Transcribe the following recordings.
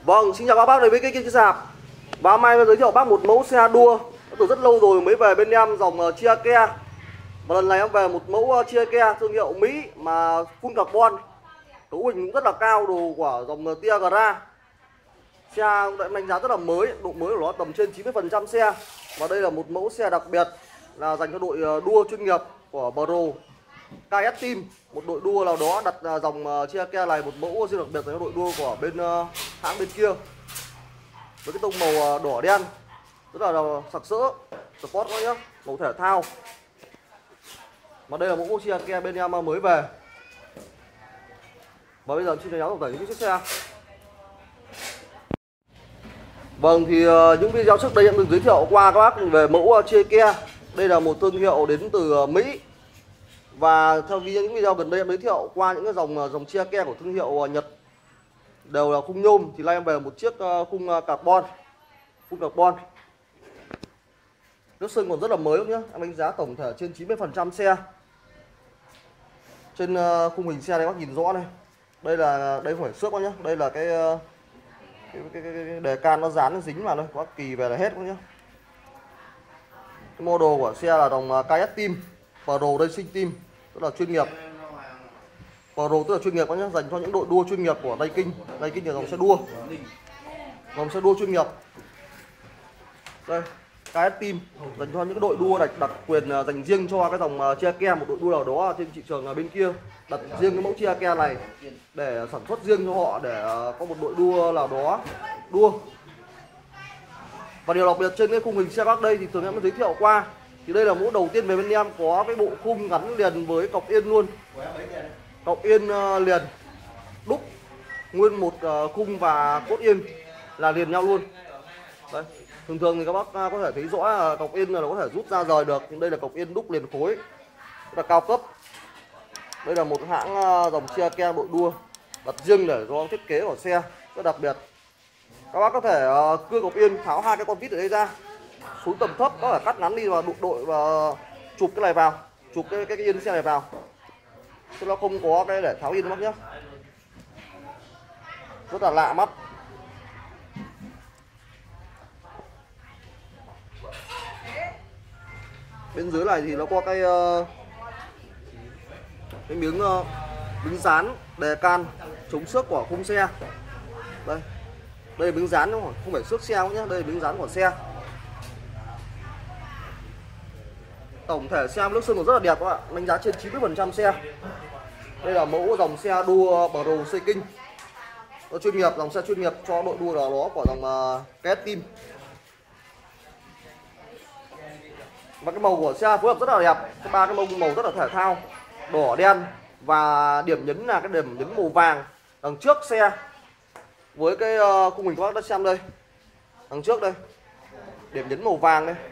Vâng, xin chào các bác đến với kênh Chia Sạp. Và hôm nay giới thiệu bác một mẫu xe đua từ rất lâu rồi mới về bên em, dòng Chia Ke. Và lần này em về một mẫu Chia Ke thương hiệu Mỹ mà full carbon, cấu hình cũng rất là cao, đồ của dòng Tiagra. Xe em đánh giá rất là mới, độ mới của nó tầm trên 90% xe. Và đây là một mẫu xe đặc biệt là dành cho đội đua chuyên nghiệp của Pro KS Team, một đội đua nào đó đặt dòng Chia Ke này, một mẫu riêng đặc biệt dành cho đội đua của bên hãng bên kia, với cái tông màu đỏ đen rất là sặc sỡ, sport quá nhá, màu thể thao. Mà đây là mẫu Chia Ke bên em mới về. Và bây giờ xin nói tổng thể những chiếc xe. Vâng, thì những video trước đây em từng giới thiệu qua các bác về mẫu Chia Ke. Đây là một thương hiệu đến từ Mỹ. Và theo những video gần đây em giới thiệu qua những cái dòng Chia Ke của thương hiệu Nhật đều là khung nhôm, thì nay em về một chiếc khung carbon, khung carbon. Nước sơn còn rất là mới nhé, em đánh giá tổng thể trên 90% xe. Trên khung hình xe này bác nhìn rõ này, đây không phải xước nhé, đây là cái đề can nó dán, nó dính vào thôi, bác kỳ về là hết nhé. Cái model của xe là dòng KS Team, Pro Racing Team, rất là chuyên nghiệp. Pro tức là chuyên nghiệp nhé, dành cho những đội đua chuyên nghiệp của Daikin. Daikin là dòng xe đua, chuyên nghiệp. Đây, KS Team dành cho những đội đua đặc quyền, dành riêng cho cái dòng Chia Ke, một đội đua nào đó trên thị trường bên kia đặt riêng cái mẫu Chia Ke này để sản xuất riêng cho họ, để có một đội đua nào đó đua. Và điều đặc biệt trên cái khung hình xe bắc đây thì thường em đã giới thiệu qua, thì đây là mẫu đầu tiên về bên em có cái bộ khung gắn liền với cọc yên luôn, cọc yên liền đúc nguyên một khung và cốt yên là liền nhau luôn. Đây, thường thì các bác có thể thấy rõ là cọc yên là có thể rút ra rời được, nhưng đây là cọc yên đúc liền khối, rất là cao cấp. Đây là một hãng dòng Chia Ke đội đua đặt riêng để cho thiết kế của xe rất đặc biệt. Các bác có thể cưa cọc yên, tháo hai cái con vít ở đây ra, xuống tầm thấp có thể cắt ngắn đi và đội và chụp cái này vào, chụp cái yên xe này vào, chứ nó không có cái để tháo yên bác nhé, rất là lạ mắt. Bên dưới này thì nó có cái miếng dán đề can chống xước của khung xe. Đây là miếng dán, không phải xước xe nhé, đây là miếng dán của xe. Tổng thể xe nước sơn còn rất là đẹp các bạn, đánh giá trên 90% xe. Đây là mẫu dòng xe đua Pro Racing, nó chuyên nghiệp, dòng xe chuyên nghiệp cho đội đua nào đó của dòng KS Team. Và cái màu của xe phối hợp rất là đẹp, ba cái màu rất là thể thao, đỏ đen, và điểm nhấn là cái điểm nhấn màu vàng đằng trước xe. Với cái khung hình các bác đã xem đây, đằng trước đây, điểm nhấn màu vàng đây.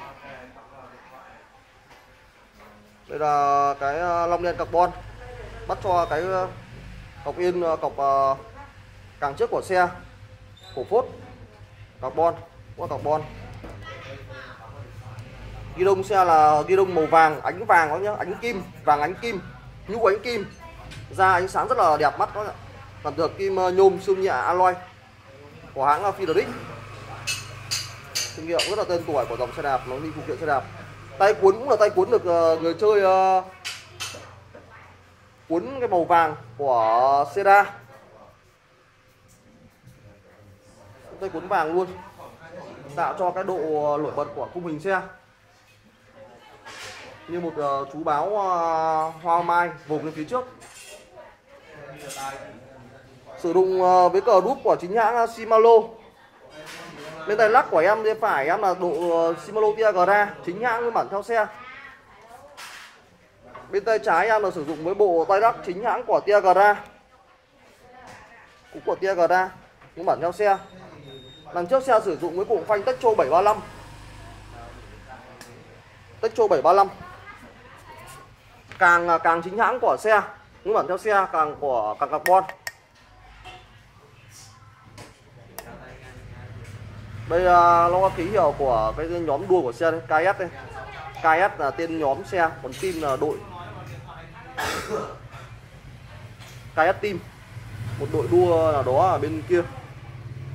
Đây là cái long đen carbon, bắt cho cái cọc yên, cọc càng trước của xe, cổ phốt carbon, qua carbon. Ghi đông xe là ghi đông màu vàng, ánh vàng đó nhá, ánh kim, vàng ánh kim, nhũ ánh kim, ra ánh sáng rất là đẹp mắt đó, làm được kim nhôm siêu nhẹ alloy của hãng Fidric, thương hiệu rất là tên tuổi của dòng xe đạp, nó đi phụ kiện xe đạp. Tay cuốn cũng là tay cuốn được người chơi cuốn cái màu vàng của Seda, tay cuốn vàng luôn, tạo cho cái độ nổi bật của khung hình xe như một chú báo hoa mai vùng lên phía trước. Sử dụng với cờ đúp của chính hãng Shimano. Bên tay lắc của em bên phải em là độ Shimano Tiagra chính hãng nguyên bản theo xe. Bên tay trái em là sử dụng với bộ tay lắc chính hãng của Tiagra, cũng của Tiagra nguyên bản theo xe. Đằng trước xe sử dụng với cụm phanh Techo 735, Techo 735, càng chính hãng của xe, nguyên bản theo xe, càng carbon. Đây nó có ký hiệu của cái nhóm đua của xe đây, KS đây. KS là tên nhóm xe, còn team là đội. KS Team, một đội đua nào đó ở bên kia.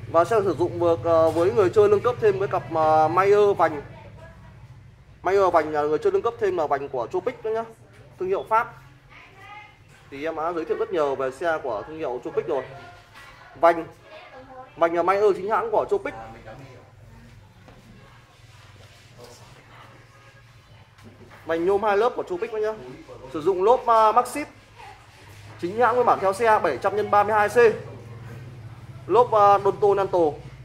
Và sẽ sử dụng được với người chơi nâng cấp thêm với cặp Mayer vành. Mayer vành là người chơi nâng cấp thêm là vành của Tropic đó nhá, thương hiệu Pháp. Thì em đã giới thiệu rất nhiều về xe của thương hiệu Tropic rồi. Vành là Mayer chính hãng của Tropic. Vành nhôm 2 lớp của Tropic đó nhá. Sử dụng lốp Maxxis chính hãng với bản theo xe 700x32C. Lốp Donto Nanto.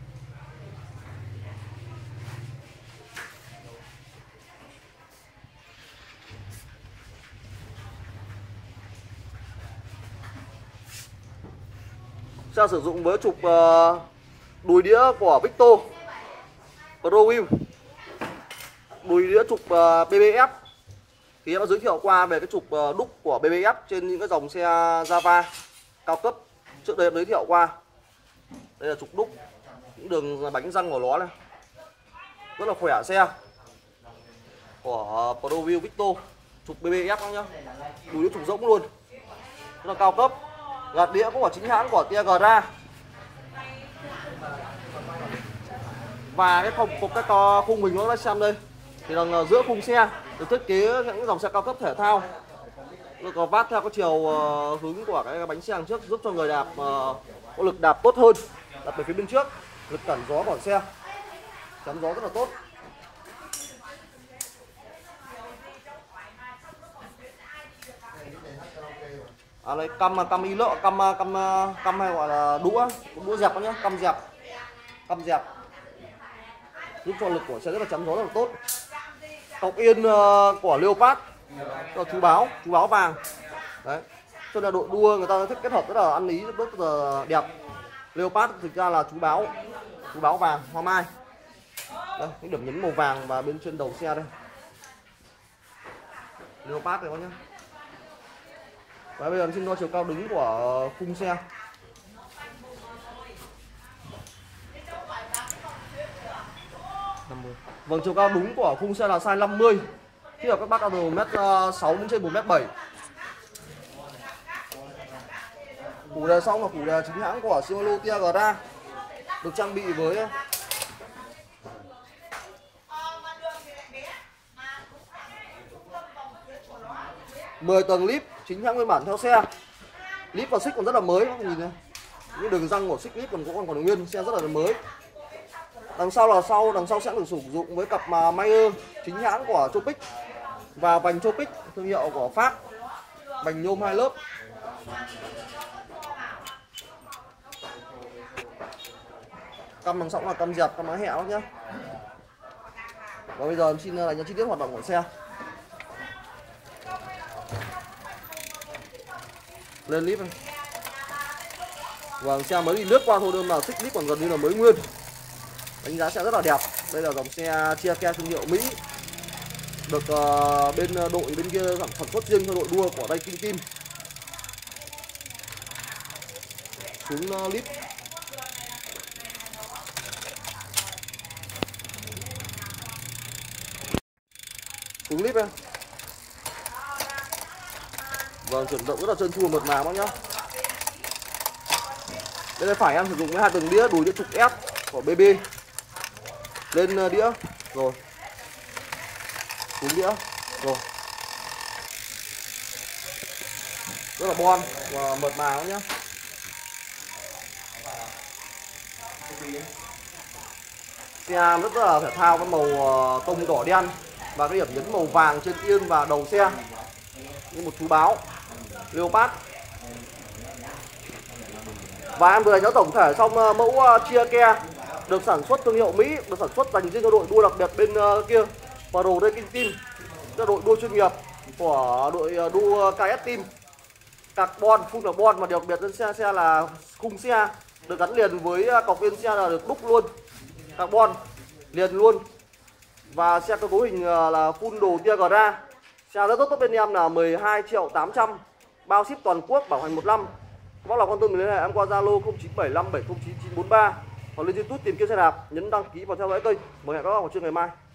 Sẽ sử dụng với trục đùi đĩa của Victor Pro Wheel, đùi đĩa trục BBF. Thì em đã giới thiệu qua về cái trục đúc của BBF trên những cái dòng xe Java cao cấp. Trước đây em giới thiệu qua. Đây là trục đúc, những đường bánh răng của nó này, rất là khỏe xe của Pro Wheel Victor, trục BBF đó nhá, đùi đĩa trục rỗng luôn, rất là cao cấp. Gạt đĩa cũng là chính hãng của Tiagra. Và cái khung mình nó đã xem đây thì đằng giữa khung xe được thiết kế những dòng xe cao cấp thể thao, nó có vát theo cái chiều hướng của cái bánh xe đằng trước, giúp cho người đạp có lực đạp tốt hơn, đạp về phía bên trước, lực cản gió của xe, chắn gió rất là tốt. Đây cam y lợ, cam hay gọi là đũa dẹp đó nhá, cam dẹp giúp cho lực của xe rất là chắn gió rất là tốt. Cọc yên của Leopard, chú báo vàng đấy, cho nên đội đua người ta thích kết hợp rất là ăn ý, rất là đẹp. Leopard thực ra là chú báo vàng hoa mai đây, những điểm nhấn màu vàng và bên trên đầu xe đây, Leopard này các nhá. Và bây giờ xin đo chiều cao đứng của khung xe. Vâng, chiều cao đúng của khung xe là size 50. Khi mà các bác từ 1m6 đến trên 1m7. Củ đề xong là củ đề chính hãng của Shimano Tiagra, được trang bị với 10 tầng líp chính hãng nguyên bản theo xe. Líp và xích còn rất là mới, các nhìn này. Những đường răng của xích líp còn nguyên, xe rất là mới. Đằng sau sẽ được sử dụng với cặp Mayer chính hãng của Tropic và vành Tropic thương hiệu của Pháp, vành nhôm 2 lớp. Cam đằng sau là cam dẹp, cam má hẹo nhá. Và bây giờ em xin là những chi tiết hoạt động của xe. Lên líp này. Vâng, xe mới đi lướt qua thôi, đơn là xích líp còn gần như là mới nguyên. Đánh giá xe rất là đẹp. Đây là dòng xe Chia thương hiệu Mỹ, được bên đội bên kia sản xuất riêng cho đội đua của Daikin Team. Xuống líp. Xuống líp em. Vâng, chuyển động rất là trơn tru mượt mà bác nhá. Đây là phải em sử dụng với 2 tầng đĩa, đùi đĩa trục S của BB. Lên đĩa rồi, xuống đĩa rồi, rất là bon và mượt mà đó nhá. Xe rất là thể thao, với màu tông đỏ đen và cái điểm nhấn màu vàng trên yên và đầu xe như một chú báo Leopard. Và em vừa đánh giá tổng thể xong mẫu Chia được sản xuất thương hiệu Mỹ, được sản xuất dành riêng cho đội đua đặc biệt bên kia Pro Daikin Team, cho đội đua chuyên nghiệp của đội đua KS Team. Carbon, full carbon, mà đặc biệt trên xe là khung xe được gắn liền với cọc yên xe là được đúc luôn, carbon liền luôn. Và xe có cấu hình là full đồ Tiagra. Xe rất tốt bên em là 12.800.000, bao ship toàn quốc, bảo hành 1 năm. Bác là quan tâm mình liên hệ em qua Zalo 0975 709 943 hoặc lên YouTube tìm kiếm xe đạp, nhấn đăng ký và theo dõi kênh. Mời hẹn các bạn vào trưa ngày mai.